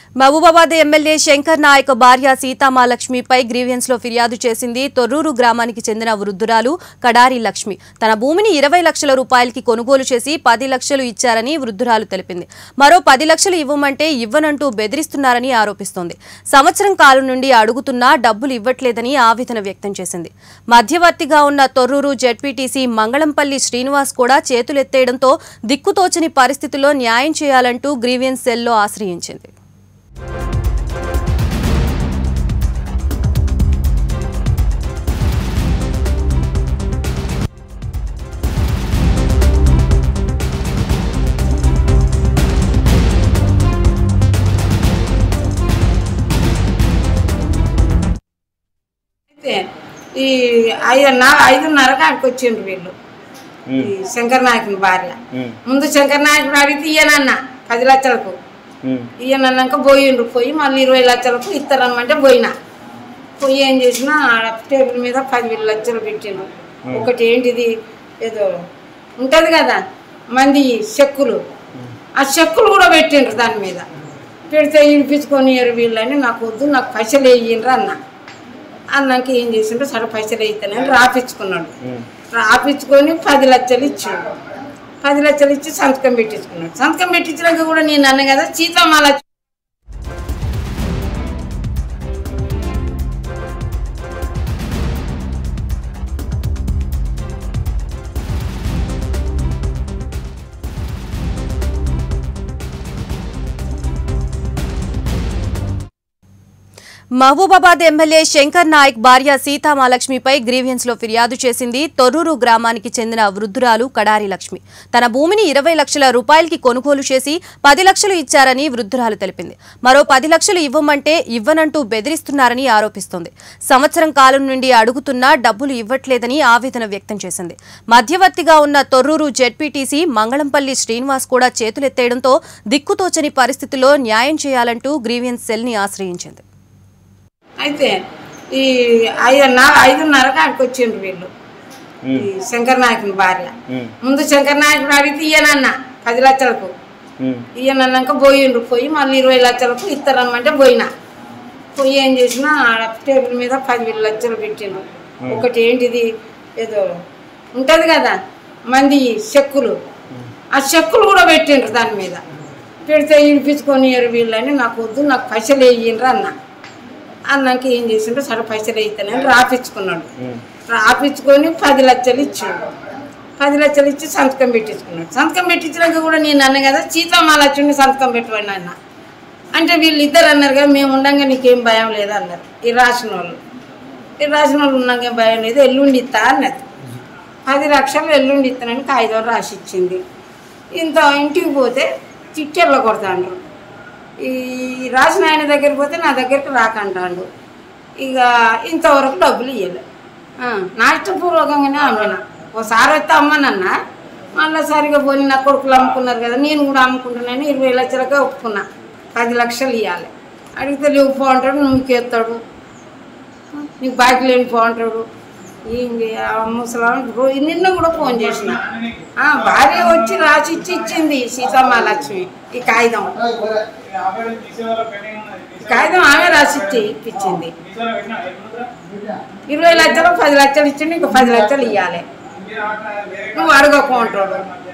Mahabubabad MLA Shankar Naik భార్య సీతామహాలక్ష్మిపై grievance లో ఫిర్యాదు చేసింది తొర్రూరు గ్రామానికి చెందిన వృద్ధురాలు కడారి లక్ష్మి. తన భూమిని 20 లక్షల రూపాయలకి కొనుగోలు చేసి 10 లక్షలు ఇచ్చారని వృద్ధురాలు తెలిపింది. మరో 10 లక్షలు ఇవ్వమంటే ఇవ్వనంటూ బెదిరిస్తున్నారని ఆరోపిస్తోంది. సంవత్సరం కాలం నుండి అడుగుతున్నా డబ్బులు ఇవ్వట్లేదని ఆవేదన వ్యక్తం చేసింది. మధ్యవర్తిగా ఉన్న తొర్రూరు జెడ్పీటీసీ మంగళంపల్లి శ్రీనివాస్ కూడా చేతులెత్తేయడంతో దిక్కుతోచని పరిస్థితుల్లో న్యాయం చేయాలంటూ గ్రీవియన్స్ సెల్లో ఆశ్రయించింది. ఈ 5:30కి అక్కడికి వచ్చిండ్రు వీళ్ళు. ఈ శంకర్ నాయకుని భార్య ముందు శంకర్ నాయకుడు అడిగితే ఇయ్యనన్న 10 లక్షలకు ఇయ్యనన్నాక పోయిండ్రు. పోయి మళ్ళీ 20 లక్షలకు ఇస్తారమ్మంటే పోయి ఏం చేసినా టేబుల్ మీద 10 లక్షలు పెట్టిండ్రు. ఒకటి ఏంటిది ఏదో ఉంటుంది కదా మంది చెక్కులు, ఆ చెక్కులు కూడా పెట్టిండ్రు. దాని మీద పెడితే వినిపించుకొని వీళ్ళని నాకు వద్దు, నాకు పైసలు వేయిండ్రు అన్నాక ఏం చేసిండ్రు, సరే పైసలు వేయిస్తానని రాపించుకున్నాడు. రాపించుకొని 10 లక్షలు ఇచ్చిండు. 10 లక్షలు ఇచ్చి సంతకం పెట్టించుకున్నాడు. సంతకం పెట్టించినాక కూడా నేను అన్న కదా సీతామహాలక్ష్మి మహబూబాబాద్ ఎమ్మెల్యే శంకర్ నాయక్ భార్య సీతామహాలక్ష్మిపై గ్రీవియన్స్ లో ఫిర్యాదు చేసింది తొర్రూరు గ్రామానికి చెందిన వృద్ధురాలు కడారి లక్ష్మి. తన భూమిని 20 లక్షల రూపాయలకి కొనుగోలు చేసి 10 లక్షలు ఇచ్చారని వృద్ధురాలు తెలిపింది. మరో 10 లక్షలు ఇవ్వమంటే ఇవ్వనంటూ బెదిరిస్తున్నారని ఆరోపిస్తోంది. సంవత్సరం కాలం నుండి అడుగుతున్నా డబ్బులు ఇవ్వట్లేదని ఆవేదన వ్యక్తం చేసింది. మధ్యవర్తిగా ఉన్న తొర్రూరు జెడ్పీటీసీ మంగళంపల్లి శ్రీనివాస్ కూడా చేతులెత్తేయడంతో దిక్కుతోచని పరిస్థితుల్లో న్యాయం చేయాలంటూ గ్రీవియన్స్ సెల్ ని ఆశ్రయించింది. అయితే ఈ 5:30కి అక్కడికి వచ్చిండ్రు వీళ్ళు. ఈ శంకర్ నాయకుని భార్య ముందు శంకర్ నాయకుడు అడిగితే ఇయ్యనన్న 10 లక్షలకు ఇయ్యనన్నాక పోయిండ్రు. పోయి మళ్ళీ 20 లక్షలకు ఇస్తారమ్మంటే పోయి ఏం చేసినా టేబుల్ మీద 10 లక్షలు పెట్టిండ్రు. ఒకటి ఏంటిది ఏదో ఉంటుంది కదా మంది చెక్కులు, ఆ చెక్కులు కూడా పెట్టిండ్రు. దాని మీద పెడితే వినిపించుకొని వీళ్ళని నాకు వద్దు, నాకు పైసలు వేయిండ్రు అన్నాక ఏం చేసిండ్రు, సరే పైసలు వేయిస్తానని రాపించుకున్నాడు. రాపించుకొని 10 లక్షలు ఇచ్చిండు. 10 లక్షలు ఇచ్చి సంతకం పెట్టించుకున్నాడు. సంతకం పెట్టించినాక కూడా నేను అన్న కదా సీతామహాలక్ష్మిని సంతకం పెట్టమని అన్న అంటే వీళ్ళు ఇద్దరు అన్నారు కదా మేము ఉండగా నీకేం భయం లేదు అన్నారు. ఈ రాసిన వాళ్ళు ఉన్నాక భయం లేదు, ఎల్లుండి ఇస్తా అన్నది. 10 లక్షలు ఎల్లుండి ఇస్తానని కాగితం రాసి ఇచ్చింది. ఇంత ఇంటికి పోతే చిట్టెళ్ళ కొడతాండ్రు. ఈ రాసిన ఆయన దగ్గరికి పోతే నా దగ్గరికి రాకంటాడు. ఇక ఇంతవరకు డబ్బులు ఇవ్వలే. నాష్టపూర్వకంగానే అమ్మిన. ఒకసారి వస్తే అమ్మనన్నా, మళ్ళీ సరిగా పోయి నా కొడుకులు అమ్ముకున్నారు కదా నేను కూడా అమ్ముకుంటున్నాను. 20 లక్షలకే ఒప్పుకున్నా. 10 లక్షలు ఇవ్వాలి. అడిగితే లేవు పో అంటాడు, నువ్వు ఎత్తాడు, నీకు బాకీ లేని పో అంటాడు. ముసలాం నిన్న కూడా ఫోన్ చేసిన భార్య వచ్చి రాసి ఇచ్చింది సీతామహాలక్ష్మి. ఈ కాగితం ఆమె రాసి ఇప్పించింది. 20 లక్షలు 10 లక్షలు ఇచ్చింది. ఇంకా 10 లక్షలు ఇవ్వాలి, నువ్వు అడగకు అంటాడు.